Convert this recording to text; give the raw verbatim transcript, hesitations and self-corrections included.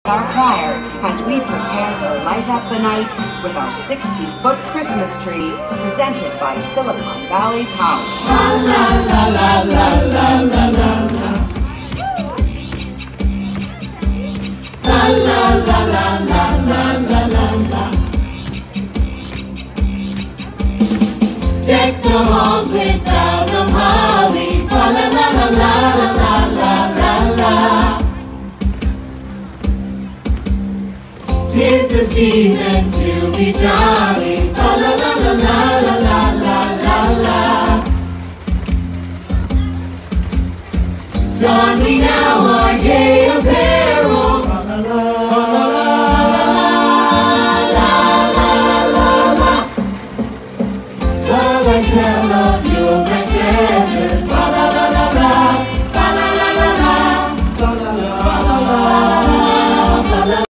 our choir as we prepare to light up the night with our sixty-foot Christmas tree presented by Silicon Valley Power. La la la la la la la la la. La la la la la la la la la. Deck the halls with boughs of holly. La la la la la la la la la. 'Tis the season to be jolly. La la la la la la la la la la. Don we now our gay apparel.